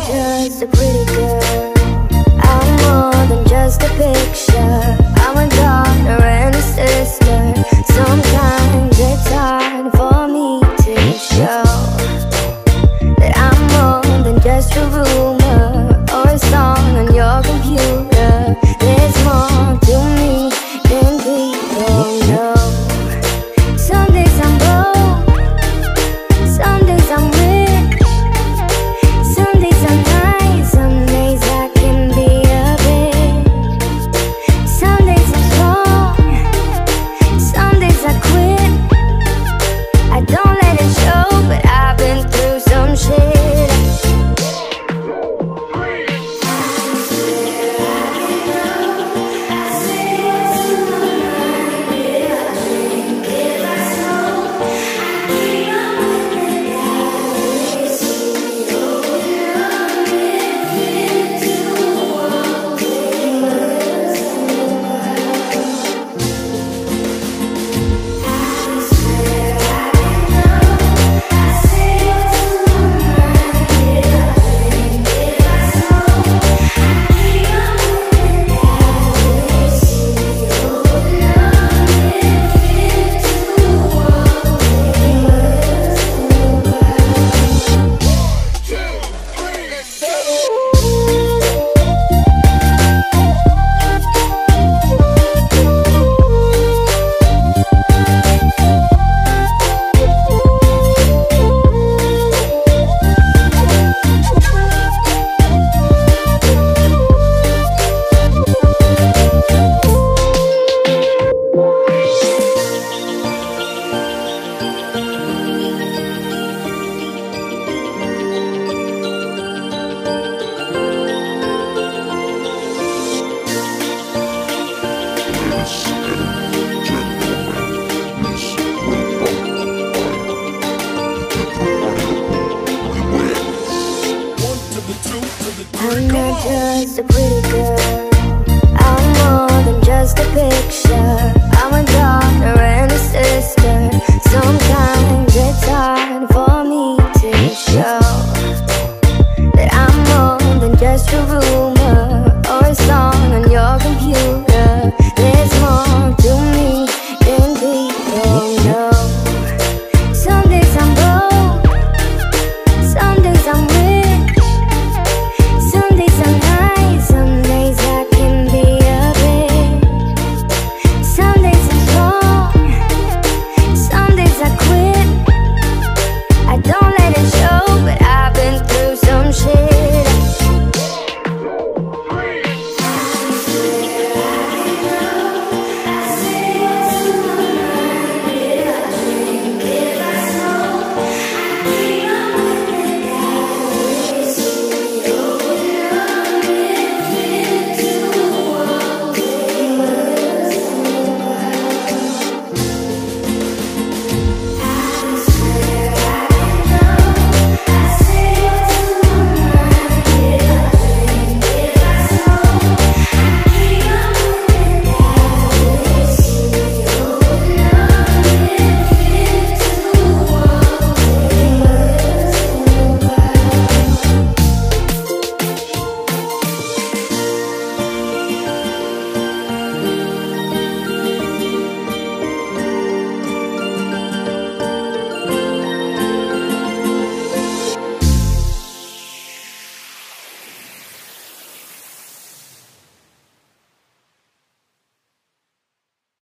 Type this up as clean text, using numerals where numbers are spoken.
just a pretty girl. I'm more than just a picture. I'm a daughter and a sister. Sometimes it's hard for me to show that I'm more than just a rumor or a song on your computer. There's more to me than people know. Some days I'm broke, some days I'm rich, some days I'm nice, some days I can be a bitch. Some days I'm strong, some days I quit. I don't let it show, but I've been through some shit. I'm not just a pretty girl. I'm more than just a picture.